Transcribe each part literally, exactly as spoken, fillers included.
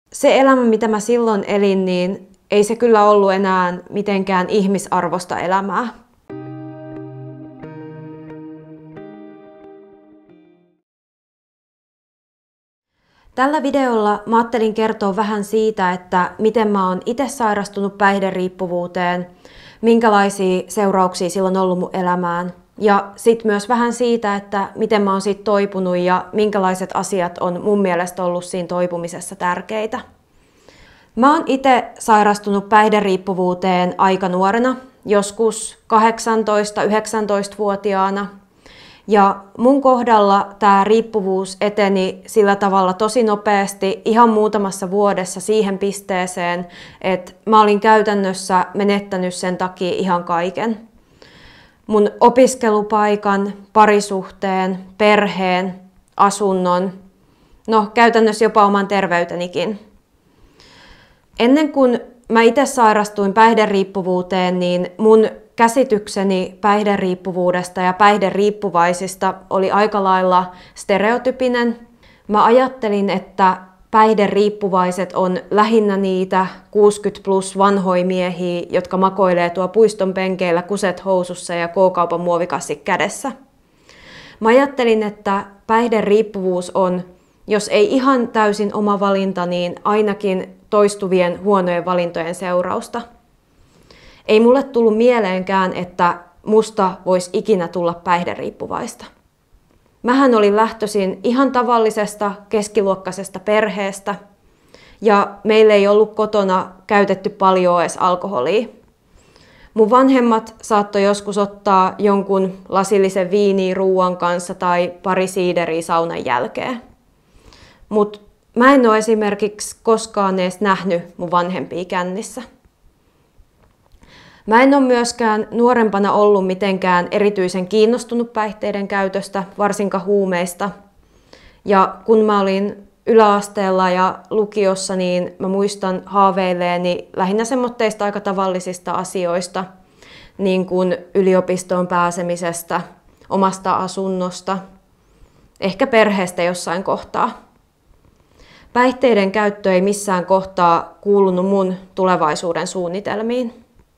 se elämä, mitä mä silloin elin, niin ei se kyllä ollut enää mitenkään ihmisarvosta elämää. Tällä videolla mä ajattelin kertoa vähän siitä, että miten mä oon itse sairastunut päihderiippuvuuteen, minkälaisia seurauksia sillä on ollut mun elämään. Ja sitten myös vähän siitä, että miten mä oon siitä toipunut ja minkälaiset asiat on mun mielestä ollut siinä toipumisessa tärkeitä. Mä oon itse sairastunut päihderiippuvuuteen aika nuorena, joskus kahdeksantoista-yhdeksäntoista-vuotiaana. Ja mun kohdalla tämä riippuvuus eteni sillä tavalla tosi nopeasti ihan muutamassa vuodessa siihen pisteeseen, että mä olin käytännössä menettänyt sen takia ihan kaiken. Mun opiskelupaikan, parisuhteen, perheen, asunnon, no käytännössä jopa oman terveytenikin. Ennen kuin mä itse sairastuin päihderiippuvuuteen, niin mun käsitykseni päihderiippuvuudesta ja päihderiippuvaisista oli aika lailla stereotypinen. Mä ajattelin, että päihderiippuvaiset on lähinnä niitä kuusikymmentä plus vanhoja miehiä, jotka makoilee tuo puiston penkeillä kuset housussa ja K-kaupan muovikassi kädessä. Mä ajattelin, että päihderiippuvuus on, jos ei ihan täysin oma valinta, niin ainakin toistuvien huonojen valintojen seurausta. Ei mulle tullut mieleenkään, että musta voisi ikinä tulla päihderiippuvaista. Mähän olin lähtöisin ihan tavallisesta keskiluokkaisesta perheestä ja meillä ei ollut kotona käytetty paljon edes alkoholia. Mun vanhemmat saattoi joskus ottaa jonkun lasillisen viiniä ruuan kanssa tai pari siideriä saunan jälkeen. Mut mä en ole esimerkiksi koskaan edes nähnyt mun vanhempia kännissä. Mä en ole myöskään nuorempana ollut mitenkään erityisen kiinnostunut päihteiden käytöstä, varsinkaan huumeista. Ja kun mä olin yläasteella ja lukiossa, niin mä muistan haaveilleeni lähinnä semmoitteista aika tavallisista asioista, niin kuin yliopistoon pääsemisestä, omasta asunnosta, ehkä perheestä jossain kohtaa. Päihteiden käyttö ei missään kohtaa kuulunut mun tulevaisuuden suunnitelmiin.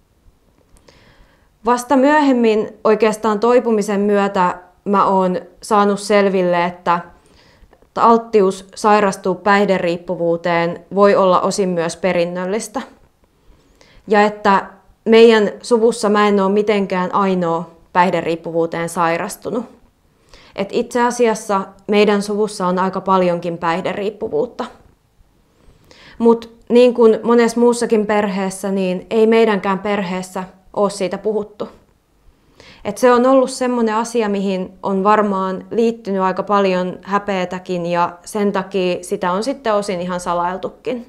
Vasta myöhemmin oikeastaan toipumisen myötä mä oon saanut selville, että alttius sairastua päihderiippuvuuteen voi olla osin myös perinnöllistä. Ja että meidän suvussa mä en ole mitenkään ainoa päihderiippuvuuteen sairastunut. Et itse asiassa meidän suvussa on aika paljonkin päihderiippuvuutta. Mutta niin kuin monessa muussakin perheessä, niin ei meidänkään perheessä ole siitä puhuttu. Et se on ollut semmoinen asia, mihin on varmaan liittynyt aika paljon häpeätäkin ja sen takia sitä on sitten osin ihan salailtukin.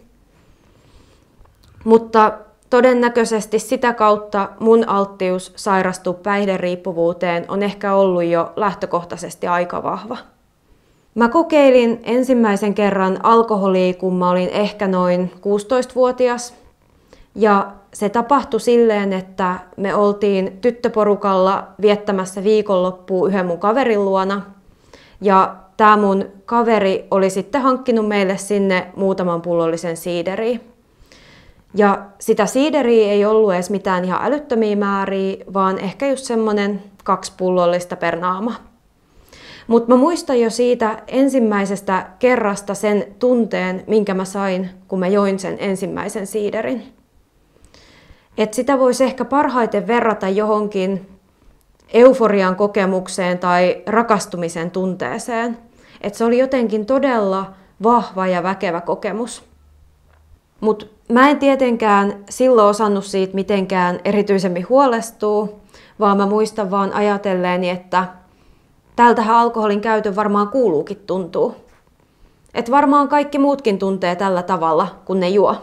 Mutta todennäköisesti sitä kautta mun alttius sairastua päihderiippuvuuteen on ehkä ollut jo lähtökohtaisesti aika vahva. Mä kokeilin ensimmäisen kerran alkoholia, kun mä olin ehkä noin kuusitoistavuotias. Ja se tapahtui silleen, että me oltiin tyttöporukalla viettämässä viikonloppua yhden mun kaverin luona. Ja tää mun kaveri oli sitten hankkinut meille sinne muutaman pullollisen siideriä. Ja sitä siideriä ei ollut edes mitään ihan älyttömiä määriä, vaan ehkä just semmonen kaksi pullollista per naama. Mutta mä muistan jo siitä ensimmäisestä kerrasta sen tunteen, minkä mä sain, kun mä join sen ensimmäisen siiderin. Et sitä voisi ehkä parhaiten verrata johonkin euforian kokemukseen tai rakastumisen tunteeseen. Et se oli jotenkin todella vahva ja väkevä kokemus. Mutta mä en tietenkään silloin osannut siitä mitenkään erityisemmin huolestua, vaan mä muistan vaan ajatelleeni, että tältähän alkoholin käytön varmaan kuuluukin tuntuu. Et varmaan kaikki muutkin tuntee tällä tavalla, kun ne juo.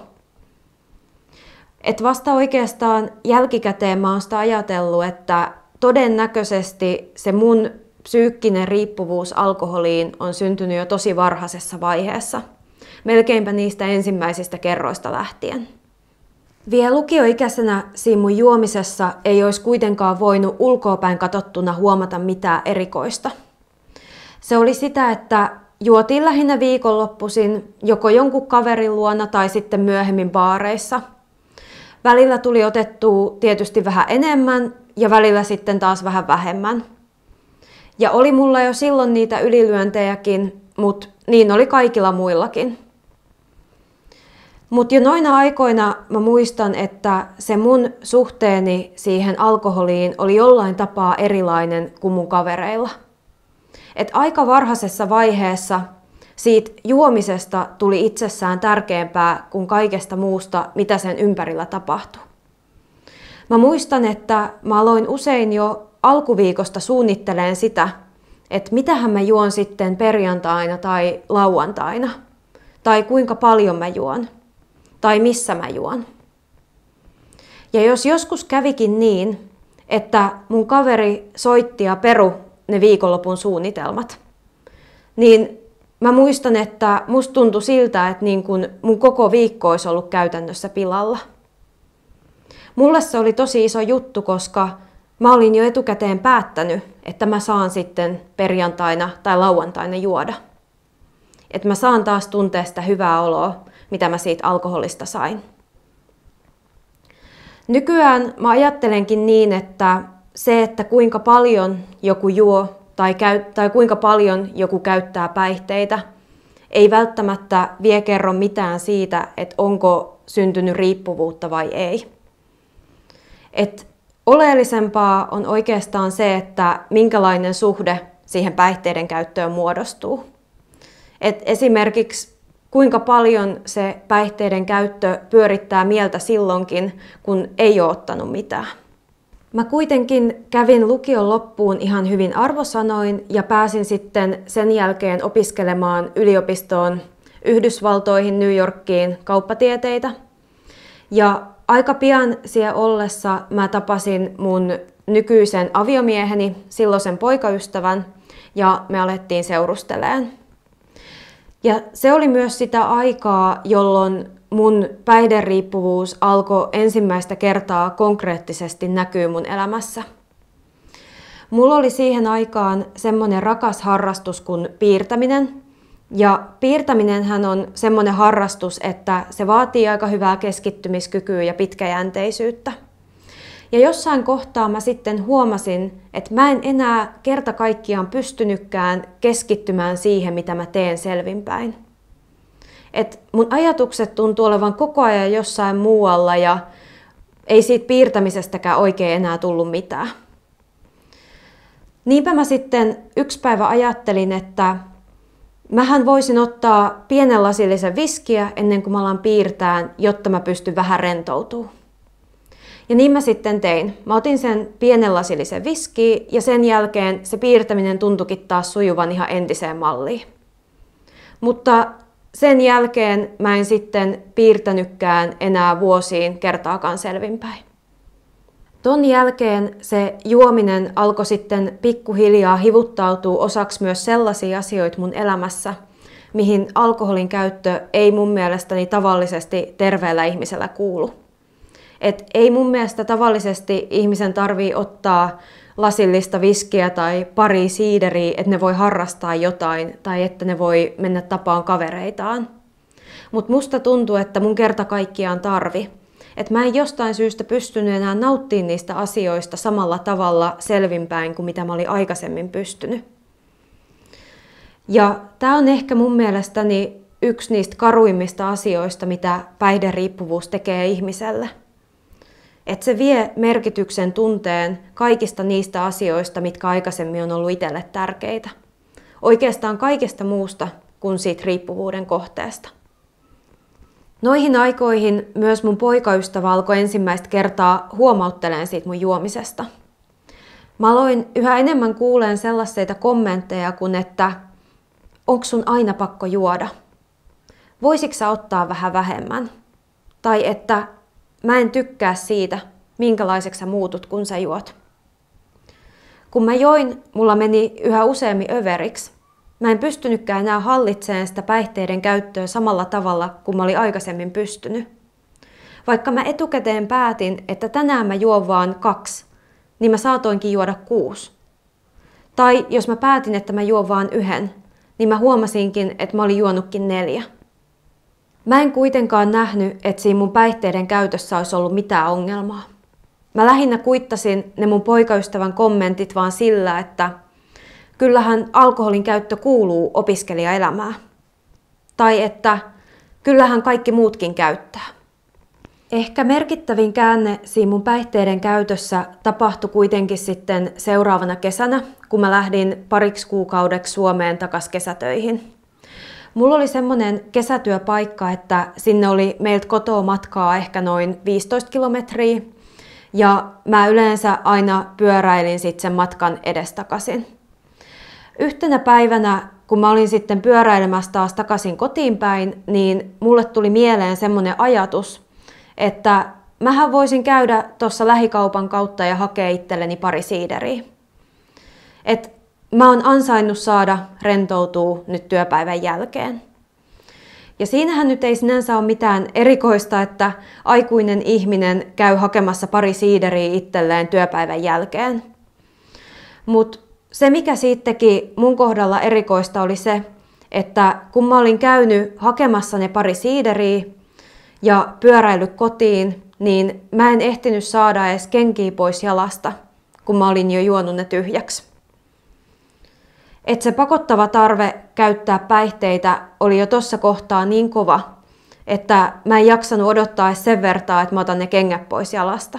Et vasta oikeastaan jälkikäteen mä oon sitä ajatellut, että todennäköisesti se mun psyykkinen riippuvuus alkoholiin on syntynyt jo tosi varhaisessa vaiheessa. Melkeinpä niistä ensimmäisistä kerroista lähtien. Vielä lukioikäisenä siinä mun juomisessa ei olisi kuitenkaan voinut ulkoapäin katsottuna huomata mitään erikoista. Se oli sitä, että juotiin lähinnä viikonloppuisin joko jonkun kaverin luona tai sitten myöhemmin baareissa. Välillä tuli otettua tietysti vähän enemmän ja välillä sitten taas vähän vähemmän. Ja oli mulla jo silloin niitä ylilyöntejäkin, mutta niin oli kaikilla muillakin. Mutta jo noina aikoina mä muistan, että se mun suhteeni siihen alkoholiin oli jollain tapaa erilainen kuin mun kavereilla. Et aika varhaisessa vaiheessa siitä juomisesta tuli itsessään tärkeämpää kuin kaikesta muusta, mitä sen ympärillä tapahtui. Mä muistan, että mä aloin usein jo alkuviikosta suunnitteleen sitä, että mitähän mä juon sitten perjantaina tai lauantaina, tai kuinka paljon mä juon, tai missä mä juon. Ja jos joskus kävikin niin, että mun kaveri soitti ja peru ne viikonlopun suunnitelmat, niin mä muistan, että musta tuntui siltä, että niin kun mun koko viikko olisi ollut käytännössä pilalla. Mulle se oli tosi iso juttu, koska mä olin jo etukäteen päättänyt, että mä saan sitten perjantaina tai lauantaina juoda. Että mä saan taas tuntea sitä hyvää oloa, mitä mä siitä alkoholista sain. Nykyään mä ajattelenkin niin, että se, että kuinka paljon joku juo tai, käy, tai kuinka paljon joku käyttää päihteitä, ei välttämättä vie kerro mitään siitä, että onko syntynyt riippuvuutta vai ei. Et oleellisempaa on oikeastaan se, että minkälainen suhde siihen päihteiden käyttöön muodostuu. Et esimerkiksi kuinka paljon se päihteiden käyttö pyörittää mieltä silloinkin, kun ei ole ottanut mitään. Mä kuitenkin kävin lukion loppuun ihan hyvin arvosanoin ja pääsin sitten sen jälkeen opiskelemaan yliopistoon Yhdysvaltoihin, New Yorkiin kauppatieteitä. Ja aika pian siellä ollessa mä tapasin mun nykyisen aviomieheni, silloisen poikaystävän, ja me alettiin seurustelemaan. Ja se oli myös sitä aikaa, jolloin mun päihderiippuvuus alkoi ensimmäistä kertaa konkreettisesti näkyä mun elämässä. Mulla oli siihen aikaan semmoinen rakas harrastus kuin piirtäminen. Ja piirtäminenhän on semmoinen harrastus, että se vaatii aika hyvää keskittymiskykyä ja pitkäjänteisyyttä. Ja jossain kohtaa mä sitten huomasin, että mä en enää kerta kaikkiaan pystynytkään keskittymään siihen, mitä mä teen selvinpäin. Et mun ajatukset tuntuu olevan koko ajan jossain muualla ja ei siitä piirtämisestäkään oikein enää tullut mitään. Niinpä mä sitten yksi päivä ajattelin, että mähän voisin ottaa pienen lasillisen viskiä ennen kuin mä alan piirtään, jotta mä pystyn vähän rentoutumaan. Ja niin mä sitten tein. Mä otin sen pienen lasillisen viskiä ja sen jälkeen se piirtäminen tuntuikin taas sujuvan ihan entiseen malliin. Mutta sen jälkeen mä en sitten piirtänytkään enää vuosiin kertaakaan selvinpäin. Ton jälkeen se juominen alkoi sitten pikkuhiljaa hivuttautua osaksi myös sellaisia asioita mun elämässä, mihin alkoholin käyttö ei mun mielestäni tavallisesti terveellä ihmisellä kuulu. Et ei mun mielestä tavallisesti ihmisen tarvii ottaa lasillista viskiä tai pari siideriä, että ne voi harrastaa jotain tai että ne voi mennä tapaan kavereitaan. Mutta musta tuntuu, että mun kerta kaikkiaan tarvi. Että mä en jostain syystä pystynyt enää nauttimaan niistä asioista samalla tavalla selvinpäin kuin mitä mä olin aikaisemmin pystynyt. Ja tää on ehkä mun mielestäni yksi niistä karuimmista asioista, mitä päihderiippuvuus tekee ihmiselle. Että se vie merkityksen tunteen kaikista niistä asioista, mitkä aikaisemmin on ollut itselle tärkeitä. Oikeastaan kaikesta muusta kuin siitä riippuvuuden kohteesta. Noihin aikoihin myös mun poikaystävä alkoi ensimmäistä kertaa huomauttelemaan siitä mun juomisesta. Mä aloin yhä enemmän kuuleen sellaisia kommentteja kuin, että onko sun aina pakko juoda? Voisitko sä ottaa vähän vähemmän? Tai että mä en tykkää siitä, minkälaiseksi sä muutut, kun sä juot. Kun mä join, mulla meni yhä useammin överiksi. Mä en pystynytkään enää hallitsemaan sitä päihteiden käyttöä samalla tavalla kuin mä olin aikaisemmin pystynyt. Vaikka mä etukäteen päätin, että tänään mä juon vaan kaksi, niin mä saatoinkin juoda kuusi. Tai jos mä päätin, että mä juon vaan yhden, niin mä huomasinkin, että mä olin juonutkin neljä. Mä en kuitenkaan nähnyt, että siinä mun päihteiden käytössä olisi ollut mitään ongelmaa. Mä lähinnä kuittasin ne mun poikaystävän kommentit vaan sillä, että kyllähän alkoholin käyttö kuuluu opiskelijaelämään. Tai että kyllähän kaikki muutkin käyttää. Ehkä merkittävin käänne siinä mun päihteiden käytössä tapahtui kuitenkin sitten seuraavana kesänä, kun mä lähdin pariksi kuukaudeksi Suomeen takaisin kesätöihin. Mulla oli semmoinen kesätyöpaikka, että sinne oli meiltä kotoa matkaa ehkä noin viisitoista kilometriä. Ja mä yleensä aina pyöräilin sitten sen matkan edestakaisin. Yhtenä päivänä, kun mä olin sitten pyöräilemässä taas takaisin kotiin päin, niin mulle tuli mieleen semmoinen ajatus, että mähän voisin käydä tuossa lähikaupan kautta ja hakea itselleni pari siideriä. Et mä oon ansainnut saada rentoutua nyt työpäivän jälkeen. Ja siinähän nyt ei sinänsä ole mitään erikoista, että aikuinen ihminen käy hakemassa pari siideriä itselleen työpäivän jälkeen. Mutta se, mikä siitä teki mun kohdalla erikoista, oli se, että kun mä olin käynyt hakemassa ne pari siideriä ja pyöräillyt kotiin, niin mä en ehtinyt saada edes kenkiä pois jalasta, kun mä olin jo juonut ne tyhjäksi. Että se pakottava tarve käyttää päihteitä oli jo tuossa kohtaa niin kova, että mä en jaksanut odottaa edes sen vertaa, että mä otan ne kengät pois jalasta.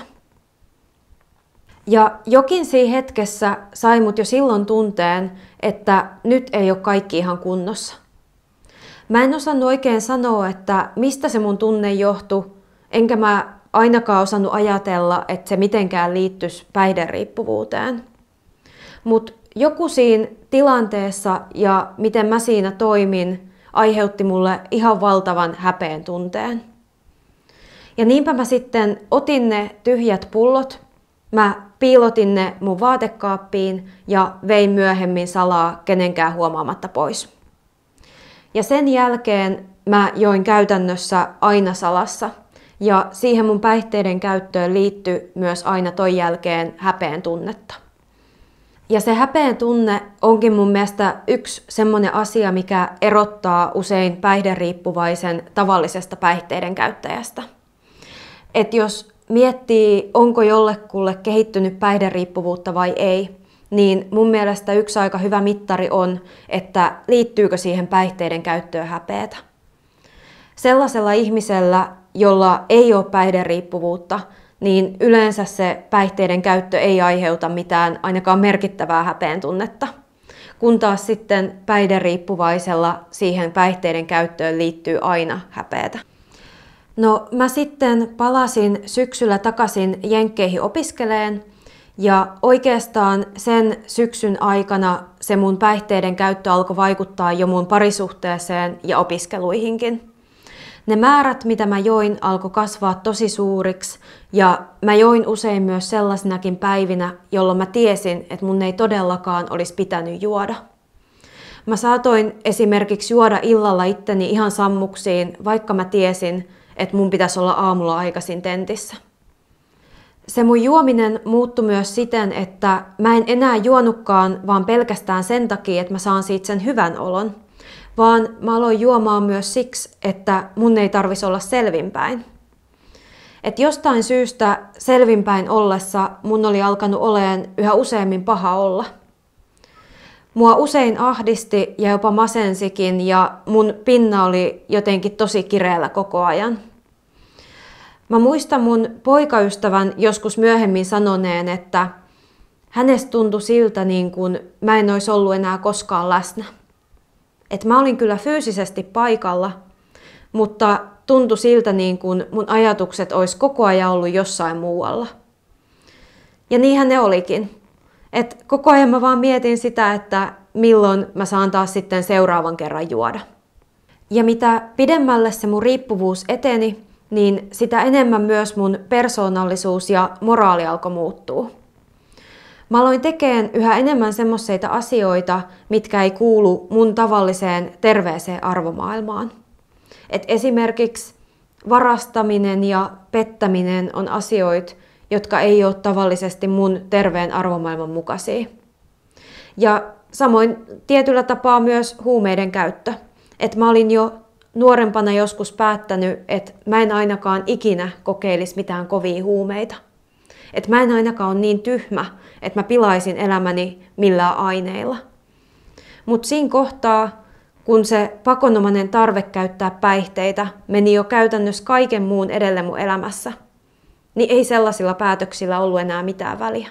Ja jokin siinä hetkessä sai mut jo silloin tunteen, että nyt ei ole kaikki ihan kunnossa. Mä en osannut oikein sanoa, että mistä se mun tunne johtui, enkä mä ainakaan osannut ajatella, että se mitenkään liittyisi päihderiippuvuuteen. Mut joku siinä tilanteessa ja miten mä siinä toimin aiheutti mulle ihan valtavan häpeen tunteen. Ja niinpä mä sitten otin ne tyhjät pullot, mä piilotin ne mun vaatekaappiin ja vein myöhemmin salaa kenenkään huomaamatta pois. Ja sen jälkeen mä join käytännössä aina salassa ja siihen mun päihteiden käyttöön liittyi myös aina ton jälkeen häpeen tunnetta. Ja se häpeen tunne onkin mun mielestä yksi semmoinen asia, mikä erottaa usein päihderiippuvaisen tavallisesta päihteiden käyttäjästä. Et jos miettii, onko jollekulle kehittynyt päihderiippuvuutta vai ei, niin mun mielestä yksi aika hyvä mittari on, että liittyykö siihen päihteiden käyttöön häpeätä. Sellaisella ihmisellä, jolla ei ole päihderiippuvuutta, niin yleensä se päihteiden käyttö ei aiheuta mitään ainakaan merkittävää häpeen tunnetta, kun taas sitten päihderiippuvaisella siihen päihteiden käyttöön liittyy aina häpeätä. No mä sitten palasin syksyllä takaisin Jenkkeihin opiskeleen ja oikeastaan sen syksyn aikana se mun päihteiden käyttö alkoi vaikuttaa jo mun parisuhteeseen ja opiskeluihinkin. Ne määrät, mitä mä join, alkoi kasvaa tosi suuriksi ja mä join usein myös sellaisinakin päivinä, jolloin mä tiesin, että mun ei todellakaan olisi pitänyt juoda. Mä saatoin esimerkiksi juoda illalla itteni ihan sammuksiin, vaikka mä tiesin, että mun pitäisi olla aamulla aikaisin tentissä. Se mun juominen muuttui myös siten, että mä en enää juonutkaan vaan pelkästään sen takia, että mä saan siitä sen hyvän olon, vaan mä aloin juomaan myös siksi, että mun ei tarvitsisi olla selvinpäin. Et jostain syystä selvinpäin ollessa mun oli alkanut olemaan yhä useammin paha olla. Mua usein ahdisti ja jopa masensikin ja mun pinna oli jotenkin tosi kireällä koko ajan. Mä muistan mun poikaystävän joskus myöhemmin sanoneen, että hänestä tuntui siltä niin kuin mä en olisi ollut enää koskaan läsnä. Että mä olin kyllä fyysisesti paikalla, mutta tuntui siltä niin kuin mun ajatukset olisi koko ajan ollut jossain muualla. Ja niinhän ne olikin. Et koko ajan mä vaan mietin sitä, että milloin mä saan taas sitten seuraavan kerran juoda. Ja mitä pidemmälle se mun riippuvuus eteni, niin sitä enemmän myös mun persoonallisuus ja moraali alkoi muuttua. Mä aloin tekemään yhä enemmän semmoisia asioita, mitkä ei kuulu mun tavalliseen terveeseen arvomaailmaan. Et esimerkiksi varastaminen ja pettäminen on asioita, jotka ei ole tavallisesti mun terveen arvomaailman mukaisia. Ja samoin tietyllä tapaa myös huumeiden käyttö. Et mä olin jo nuorempana joskus päättänyt, että mä en ainakaan ikinä kokeilisi mitään kovia huumeita. Että mä en ainakaan ole niin tyhmä, että mä pilaisin elämäni millään aineilla. Mutta siinä kohtaa, kun se pakonomainen tarve käyttää päihteitä meni jo käytännössä kaiken muun edelle mun elämässä, niin ei sellaisilla päätöksillä ollut enää mitään väliä.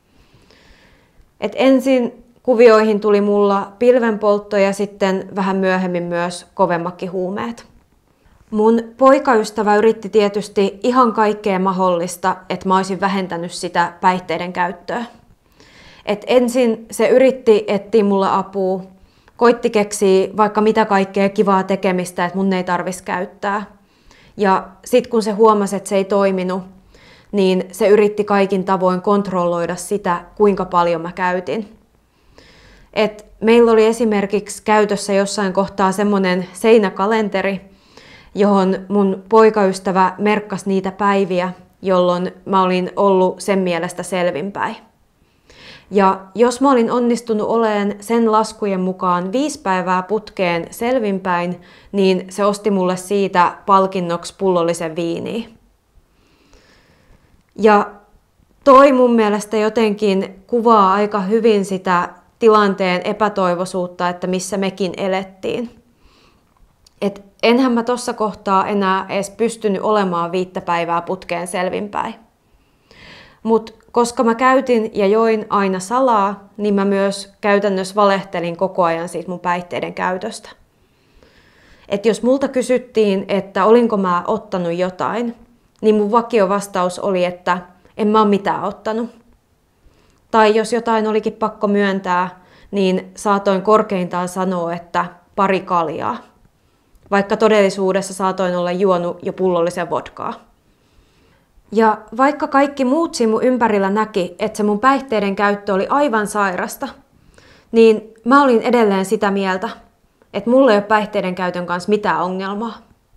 Et ensin kuvioihin tuli mulla pilvenpoltto ja sitten vähän myöhemmin myös kovemmatkin huumeet. Mun poikaystävä yritti tietysti ihan kaikkea mahdollista, että mä olisin vähentänyt sitä päihteiden käyttöä. Et ensin se yritti etsiä mulle apua, koitti keksiä vaikka mitä kaikkea kivaa tekemistä, että mun ei tarvitsisi käyttää. Ja sitten kun se huomasi, että se ei toiminut, niin se yritti kaikin tavoin kontrolloida sitä, kuinka paljon mä käytin. Et meillä oli esimerkiksi käytössä jossain kohtaa semmoinen seinäkalenteri, johon mun poikaystävä merkkasi niitä päiviä, jolloin mä olin ollut sen mielestä selvinpäin. Ja jos mä olin onnistunut olemaan sen laskujen mukaan viisi päivää putkeen selvinpäin, niin se osti mulle siitä palkinnoksi pullollisen viiniä. Ja toi mun mielestä jotenkin kuvaa aika hyvin sitä tilanteen epätoivoisuutta, että missä mekin elettiin. Et enhän mä tossa kohtaa enää edes pystynyt olemaan viittä päivää putkeen selvinpäin. Mut koska mä käytin ja join aina salaa, niin mä myös käytännössä valehtelin koko ajan siitä mun päihteiden käytöstä. Et jos multa kysyttiin, että olinko mä ottanut jotain, niin mun vakiovastaus oli, että en mä ole mitään ottanut. Tai jos jotain olikin pakko myöntää, niin saatoin korkeintaan sanoa, että pari kaljaa. Vaikka todellisuudessa saatoin olla juonut jo pullollisen vodkaa. Ja vaikka kaikki muut siinä mun ympärillä näki, että se mun päihteiden käyttö oli aivan sairasta, niin mä olin edelleen sitä mieltä, että mulla ei ole päihteiden käytön kanssa mitään ongelmaa.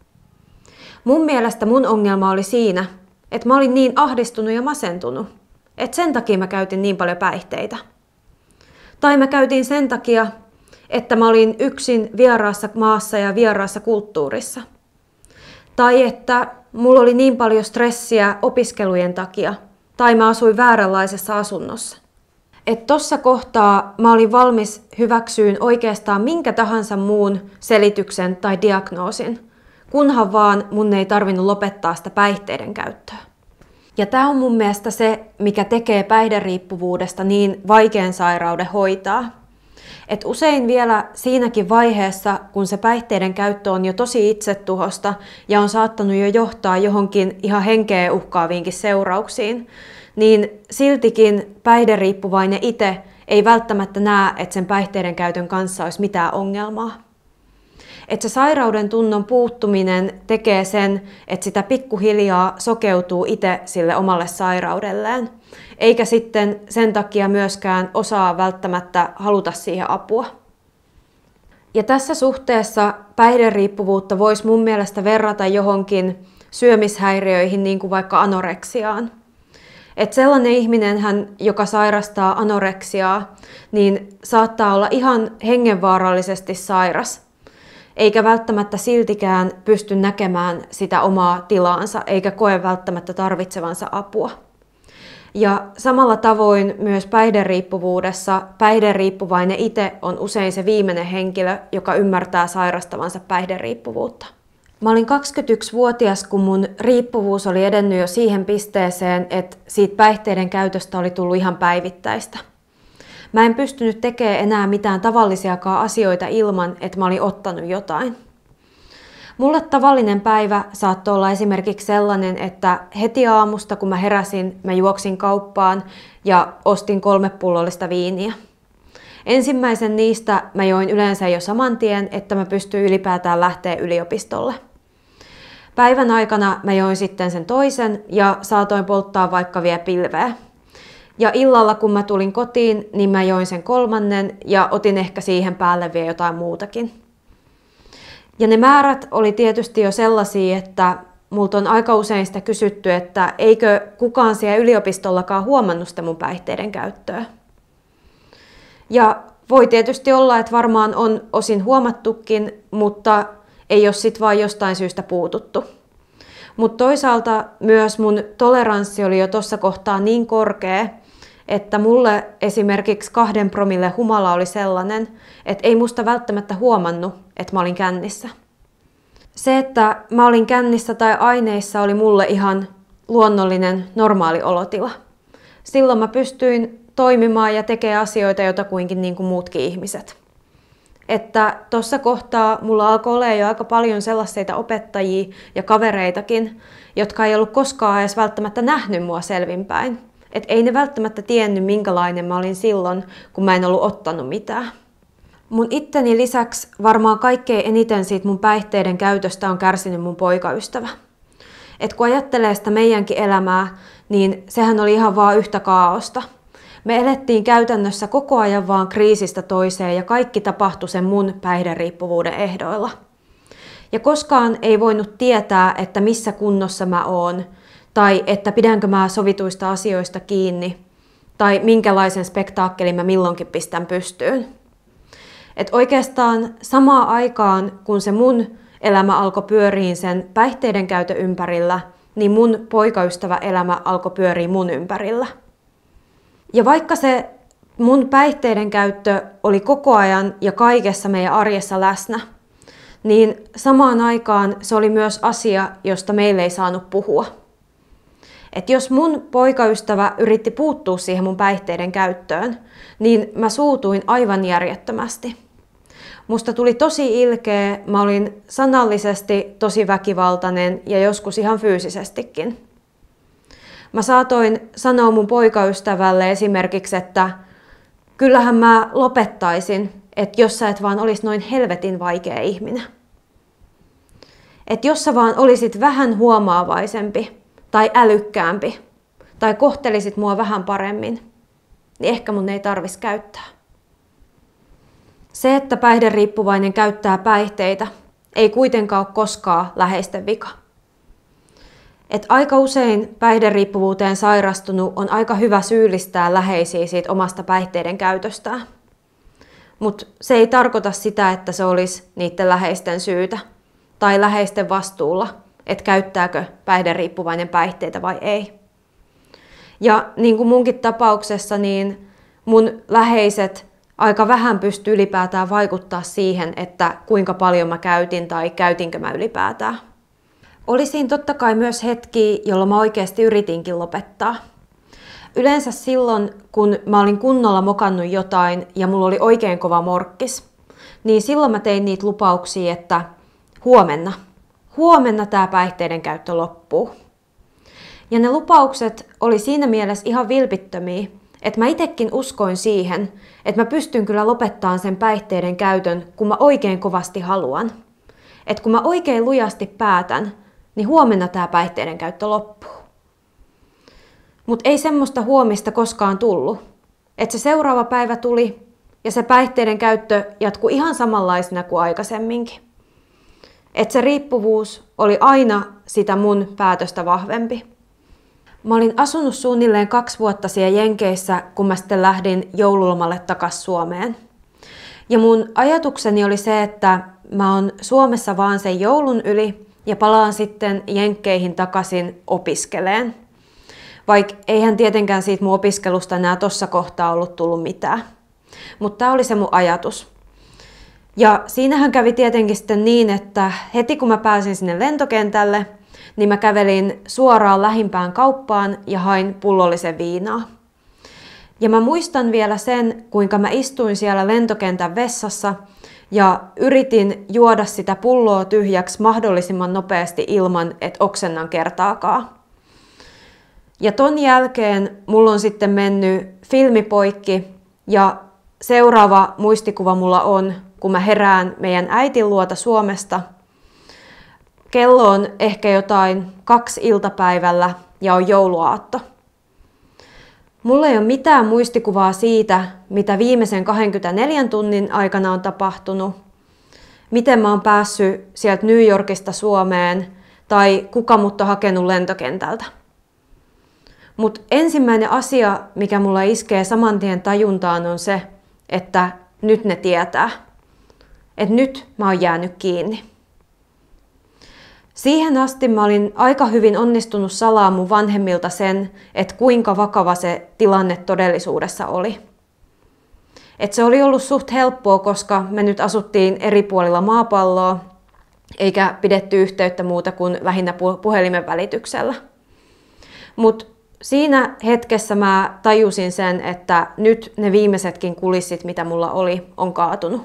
Mun mielestä mun ongelma oli siinä, että mä olin niin ahdistunut ja masentunut, että sen takia mä käytin niin paljon päihteitä. Tai mä käytin sen takia, että mä olin yksin vieraassa maassa ja vieraassa kulttuurissa. Tai että mulla oli niin paljon stressiä opiskelujen takia, tai mä asuin vääränlaisessa asunnossa. Että tossa kohtaa mä olin valmis hyväksyyn oikeastaan minkä tahansa muun selityksen tai diagnoosin, kunhan vaan mun ei tarvinnut lopettaa sitä päihteiden käyttöä. Ja tää on mun mielestä se, mikä tekee päihderiippuvuudesta niin vaikean sairauden hoitaa. Et usein vielä siinäkin vaiheessa, kun se päihteiden käyttö on jo tosi itsetuhosta ja on saattanut jo johtaa johonkin ihan henkeä uhkaaviinkin seurauksiin, niin siltikin päihderiippuvainen itse ei välttämättä näe, että sen päihteiden käytön kanssa olisi mitään ongelmaa. Että se sairauden tunnon puuttuminen tekee sen, että sitä pikkuhiljaa sokeutuu itse sille omalle sairaudelleen, eikä sitten sen takia myöskään osaa välttämättä haluta siihen apua. Ja tässä suhteessa päihderiippuvuutta voisi mun mielestä verrata johonkin syömishäiriöihin, niin kuin vaikka anoreksiaan. Että sellainen ihminen, joka sairastaa anoreksiaa, niin saattaa olla ihan hengenvaarallisesti sairas, eikä välttämättä siltikään pysty näkemään sitä omaa tilaansa, eikä koe välttämättä tarvitsevansa apua. Ja samalla tavoin myös päihderiippuvuudessa päihderiippuvainen itse on usein se viimeinen henkilö, joka ymmärtää sairastavansa päihderiippuvuutta. Mä olin kaksikymmentäyksivuotias, kun mun riippuvuus oli edennyt jo siihen pisteeseen, että siitä päihteiden käytöstä oli tullut ihan päivittäistä. Mä en pystynyt tekemään enää mitään tavallisiakaan asioita ilman, että mä olin ottanut jotain. Mulle tavallinen päivä saattoi olla esimerkiksi sellainen, että heti aamusta kun mä heräsin, mä juoksin kauppaan ja ostin kolme pullollista viiniä. Ensimmäisen niistä mä join yleensä jo saman tien, että mä pystyin ylipäätään lähteä yliopistolle. Päivän aikana mä join sitten sen toisen ja saatoin polttaa vaikka vielä pilveä. Ja illalla kun mä tulin kotiin, niin mä join sen kolmannen ja otin ehkä siihen päälle vielä jotain muutakin. Ja ne määrät oli tietysti jo sellaisia, että multa on aika usein sitä kysytty, että eikö kukaan siellä yliopistollakaan huomannut sitä mun päihteiden käyttöä. Ja Voi tietysti olla, että varmaan on osin huomattukin, mutta ei ole sit vaan jostain syystä puututtu. Mutta toisaalta myös mun toleranssi oli jo tuossa kohtaa niin korkea, että mulle esimerkiksi kahden promille humala oli sellainen, että ei musta välttämättä huomannut, että mä olin kännissä. Se, että mä olin kännissä tai aineissa, oli mulle ihan luonnollinen, normaali olotila. Silloin mä pystyin toimimaan ja tekemään asioita jotakuinkin niin kuin muutkin ihmiset. Että tuossa kohtaa mulla alkoi olla jo aika paljon sellaisia opettajia ja kavereitakin, jotka ei ollut koskaan edes välttämättä nähnyt mua selvinpäin. Et ei ne välttämättä tiennyt, minkälainen mä olin silloin, kun mä en ollut ottanut mitään. Mun itteni lisäksi varmaan kaikkein eniten siitä mun päihteiden käytöstä on kärsinyt mun poikaystävä. Et kun ajattelee sitä meidänkin elämää, niin sehän oli ihan vaan yhtä kaaosta. Me elettiin käytännössä koko ajan vaan kriisistä toiseen ja kaikki tapahtui sen mun päihderiippuvuuden ehdoilla. Ja koskaan ei voinut tietää, että missä kunnossa mä oon, tai että pidänkö mä sovituista asioista kiinni, tai minkälaisen spektaakkelin mä milloinkin pistän pystyyn. Et oikeastaan samaan aikaan, kun se mun elämä alkoi pyöriin sen päihteiden käytön ympärillä, niin mun poikaystävä elämä alkoi pyöriä mun ympärillä. Ja vaikka se mun päihteiden käyttö oli koko ajan ja kaikessa meidän arjessa läsnä, niin samaan aikaan se oli myös asia, josta meille ei saanut puhua. Et jos mun poikaystävä yritti puuttua siihen mun päihteiden käyttöön, niin mä suutuin aivan järjettömästi. Musta tuli tosi ilkeä, mä olin sanallisesti tosi väkivaltainen ja joskus ihan fyysisestikin. Mä saatoin sanoa mun poikaystävälle esimerkiksi, että kyllähän mä lopettaisin, että jos sä et vaan olisi noin helvetin vaikea ihminen. Että jos sä vaan olisit vähän huomaavaisempi tai älykkäämpi tai kohtelisit mua vähän paremmin, niin ehkä mun ei tarvitsisi käyttää. Se, että päihderiippuvainen käyttää päihteitä, ei kuitenkaan ole koskaan läheisten vika. Et aika usein päihderiippuvuuteen sairastunut on aika hyvä syyllistää läheisiä siitä omasta päihteiden käytöstään. Mutta se ei tarkoita sitä, että se olisi niiden läheisten syytä tai läheisten vastuulla, että käyttääkö päihderiippuvainen päihteitä vai ei. Ja niin kuin munkin tapauksessa, niin mun läheiset aika vähän pystyy ylipäätään vaikuttaa siihen, että kuinka paljon mä käytin tai käytinkö mä ylipäätään. Oli siinä totta kai myös hetki, jolloin mä oikeasti yritinkin lopettaa. Yleensä silloin, kun mä olin kunnolla mokannut jotain ja mulla oli oikein kova morkkis, niin silloin mä tein niitä lupauksia, että huomenna, huomenna tää päihteiden käyttö loppuu. Ja ne lupaukset oli siinä mielessä ihan vilpittömiä, että mä itekin uskoin siihen, että mä pystyn kyllä lopettamaan sen päihteiden käytön, kun mä oikein kovasti haluan. Että kun mä oikein lujasti päätän, niin huomenna tää päihteiden käyttö loppuu. Mutta ei semmoista huomista koskaan tullut. Että se seuraava päivä tuli ja se päihteiden käyttö jatkui ihan samanlaisena kuin aikaisemminkin. Että se riippuvuus oli aina sitä mun päätöstä vahvempi. Mä olin asunut suunnilleen kaksi vuotta siellä Jenkeissä, kun mä sitten lähdin joululomalle takaisin Suomeen. Ja mun ajatukseni oli se, että mä oon Suomessa vaan sen joulun yli ja palaan sitten Jenkkeihin takaisin opiskeleen. Vaikka eihän tietenkään siitä mun opiskelusta enää tossa kohtaa ollut tullut mitään. Mutta tää oli se mun ajatus. Ja siinähän kävi tietenkin sitten niin, että heti kun mä pääsin sinne lentokentälle, niin mä kävelin suoraan lähimpään kauppaan ja hain pullollisen viinaa. Ja mä muistan vielä sen, kuinka mä istuin siellä lentokentän vessassa ja yritin juoda sitä pulloa tyhjäksi mahdollisimman nopeasti ilman, että oksennan kertaakaan. Ja ton jälkeen mulla on sitten mennyt filmi poikki ja seuraava muistikuva mulla on, kun mä herään meidän äitin luota Suomesta. Kello on ehkä jotain kaksi iltapäivällä ja on jouluaatto. Mulla ei ole mitään muistikuvaa siitä, mitä viimeisen kaksikymmentäneljän tunnin aikana on tapahtunut, miten mä oon päässyt sieltä New Yorkista Suomeen tai kuka mut on hakenut lentokentältä. Mutta ensimmäinen asia, mikä mulla iskee saman tien tajuntaan, on se, että nyt ne tietää. Että nyt mä oon jäänyt kiinni. Siihen asti mä olin aika hyvin onnistunut salaa mun vanhemmilta sen, että kuinka vakava se tilanne todellisuudessa oli. Et se oli ollut suht helppoa, koska me nyt asuttiin eri puolilla maapalloa, eikä pidetty yhteyttä muuta kuin lähinnä puhelimen välityksellä. Mutta siinä hetkessä mä tajusin sen, että nyt ne viimeisetkin kulissit, mitä mulla oli, on kaatunut.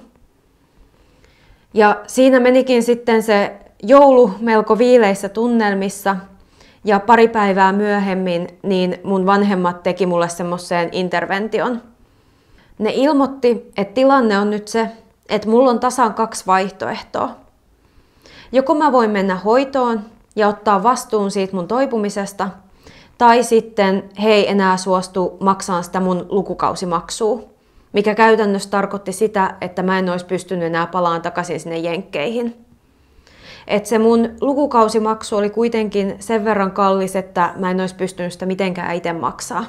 Ja siinä menikin sitten se joulu melko viileissä tunnelmissa, ja pari päivää myöhemmin niin mun vanhemmat teki mulle semmoiseen intervention. Ne ilmoitti, että tilanne on nyt se, että mulla on tasan kaksi vaihtoehtoa. Joko mä voin mennä hoitoon ja ottaa vastuun siitä mun toipumisesta, tai sitten he ei enää suostu maksamaan sitä mun lukukausimaksua, mikä käytännössä tarkoitti sitä, että mä en olisi pystynyt enää palaan takaisin sinne Jenkkeihin. Et se mun lukukausimaksu oli kuitenkin sen verran kallis, että mä en olisi pystynyt sitä mitenkään itse maksaa.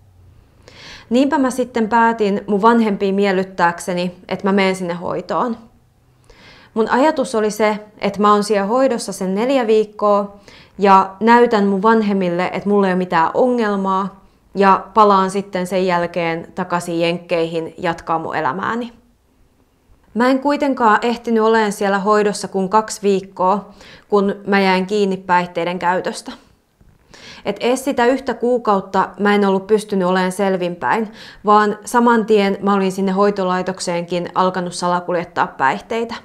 Niinpä mä sitten päätin mun vanhempia miellyttääkseni, että mä menen sinne hoitoon. Mun ajatus oli se, että mä oon siellä hoidossa sen neljä viikkoa ja näytän mun vanhemmille, että mulla ei ole mitään ongelmaa ja palaan sitten sen jälkeen takaisin Jenkkeihin jatkaa mun elämääni. Mä en kuitenkaan ehtinyt olemaan siellä hoidossa kuin kaksi viikkoa, kun mä jäin kiinni päihteiden käytöstä. Et edes sitä yhtä kuukautta mä en ollut pystynyt olemaan selvinpäin, vaan saman tien mä olin sinne hoitolaitokseenkin alkanut salakuljettaa päihteitä.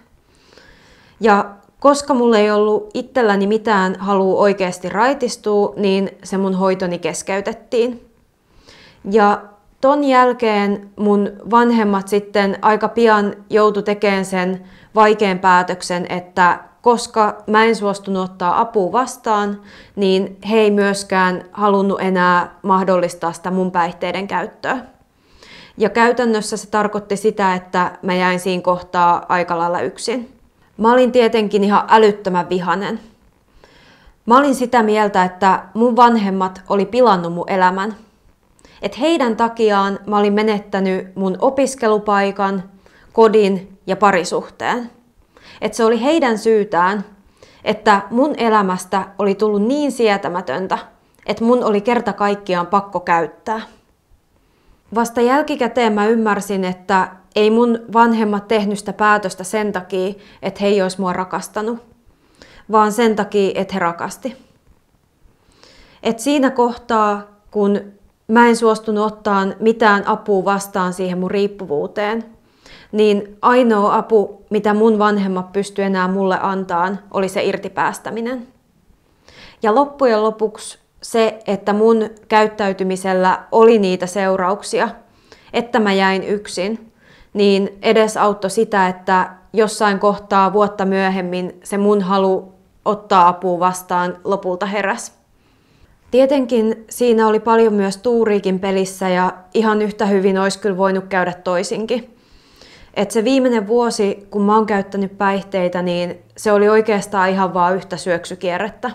Ja koska mulla ei ollut itselläni mitään halua oikeasti raitistua, niin se mun hoitoni keskeytettiin. Ja ton jälkeen mun vanhemmat sitten aika pian joutui tekemään sen vaikean päätöksen, että koska mä en suostunut ottaa apua vastaan, niin he ei myöskään halunnut enää mahdollistaa sitä mun päihteiden käyttöä. Ja käytännössä se tarkoitti sitä, että mä jäin siinä kohtaa aika lailla yksin. Mä olin tietenkin ihan älyttömän vihanen. Mä olin sitä mieltä, että mun vanhemmat oli pilannut mun elämän. Että heidän takiaan mä olin menettänyt mun opiskelupaikan, kodin ja parisuhteen. Että se oli heidän syytään, että mun elämästä oli tullut niin sietämätöntä, että mun oli kerta kaikkiaan pakko käyttää. Vasta jälkikäteen mä ymmärsin, että ei mun vanhemmat tehnyt sitä päätöstä sen takia, että he ei olisi mua rakastanut, vaan sen takia, että he rakasti. Et siinä kohtaa, kun mä en suostunut ottaa mitään apua vastaan siihen mun riippuvuuteen, niin ainoa apu, mitä mun vanhemmat pystyi enää mulle antaan, oli se irtipäästäminen. Ja loppujen lopuksi se, että mun käyttäytymisellä oli niitä seurauksia, että mä jäin yksin, niin edesauttoi sitä, että jossain kohtaa vuotta myöhemmin se mun halu ottaa apua vastaan lopulta heräsi. Tietenkin siinä oli paljon myös tuuriikin pelissä ja ihan yhtä hyvin olisi kyllä voinut käydä toisinkin. Et se viimeinen vuosi, kun mä oon käyttänyt päihteitä, niin se oli oikeastaan ihan vaan yhtä syöksykierrettä.